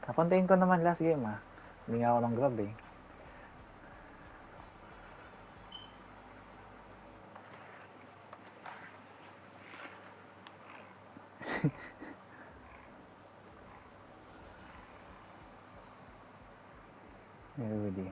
Napantayin ko naman last game ah. Hindi nga ako ng grab eh. Everybody.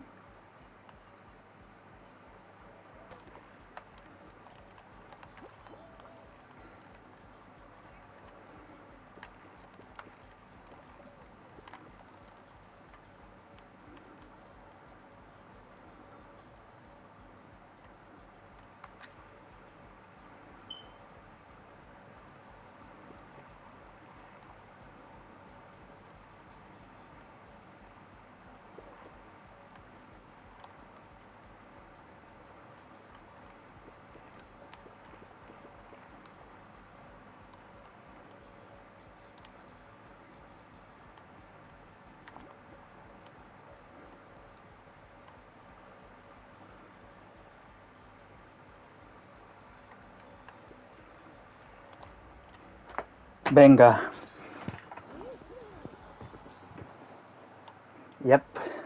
Benga. Yep.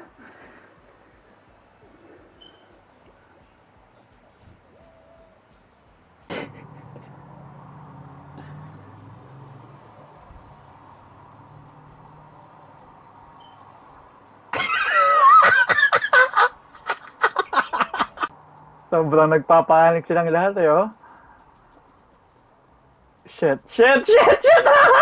Sobrang nagpapanik silang lahat eh, oh. Shit.